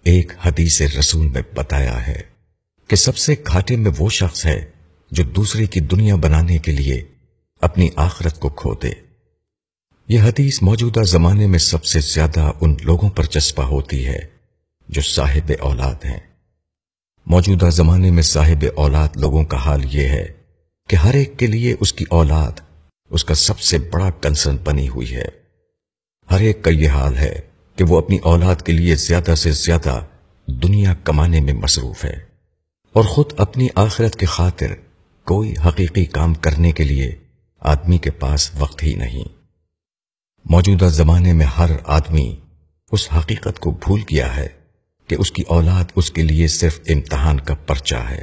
ایک حدیث رسول میں بتایا ہے کہ سب سے گھاٹے میں وہ شخص ہے جو دوسرے کی دنیا بنانے کے لیے اپنی آخرت کو کھو دے۔ یہ حدیث موجودہ زمانے میں سب سے زیادہ ان لوگوں پر چسپاں ہوتی ہے جو صاحب اولاد ہیں۔ موجودہ زمانے میں صاحب اولاد لوگوں کا حال یہ ہے کہ ہر ایک کے لیے اس کی اولاد اس کا سب سے بڑا کنسرن بنی ہوئی ہے۔ ہر ایک کا یہ حال ہے کہ وہ اپنی اولاد کے لیے زیادہ سے زیادہ دنیا کمانے میں مصروف ہے اور خود اپنی آخرت کی خاطر کوئی حقیقی کام کرنے کے لیے آدمی کے پاس وقت ہی نہیں۔ موجودہ زمانے میں ہر آدمی اس حقیقت کو بھول گیا ہے کہ اس کی اولاد اس کے لیے صرف امتحان کا پرچہ ہے۔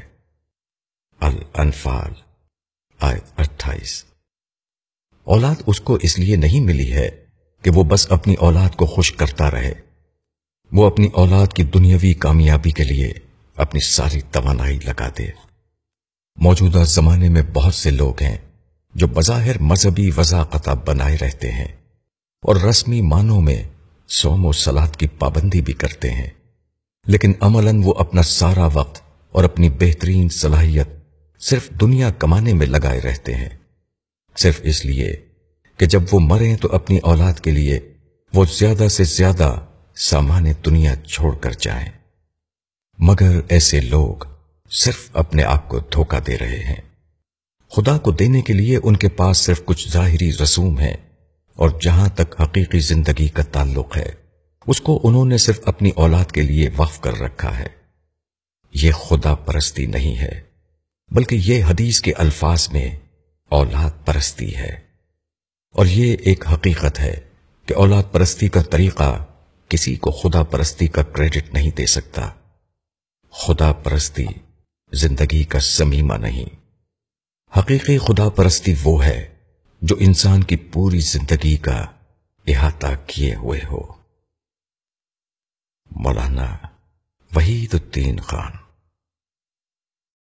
الانفال آیت 28۔ اولاد اس کو اس لیے نہیں ملی ہے کہ وہ بس اپنی اولاد کو خوش کرتا رہے، وہ اپنی اولاد کی دنیاوی کامیابی کے لیے اپنی ساری توانائی لگا دے۔ موجودہ زمانے میں بہت سے لوگ ہیں جو بظاہر مذہبی وضاقتہ بنائے رہتے ہیں اور رسمی معنوں میں صوم و صلاۃ کی پابندی بھی کرتے ہیں، لیکن عملاً وہ اپنا سارا وقت اور اپنی بہترین صلاحیت صرف دنیا کمانے میں لگائے رہتے ہیں، صرف اس لیے کہ جب وہ مریں تو اپنی اولاد کے لیے وہ زیادہ سے زیادہ سامان دنیا چھوڑ کر جائیں۔ مگر ایسے لوگ صرف اپنے آپ کو دھوکہ دے رہے ہیں۔ خدا کو دینے کے لیے ان کے پاس صرف کچھ ظاہری رسوم ہیں، اور جہاں تک حقیقی زندگی کا تعلق ہے اس کو انہوں نے صرف اپنی اولاد کے لیے وقف کر رکھا ہے۔ یہ خدا پرستی نہیں ہے، بلکہ یہ حدیث کے الفاظ میں اولاد پرستی ہے، اور یہ ایک حقیقت ہے کہ اولاد پرستی کا طریقہ کسی کو خدا پرستی کا کریڈٹ نہیں دے سکتا۔ خدا پرستی زندگی کا ضمیمہ نہیں، حقیقی خدا پرستی وہ ہے جو انسان کی پوری زندگی کا احاطہ کیے ہوئے ہو۔ مولانا وحید الدین خان۔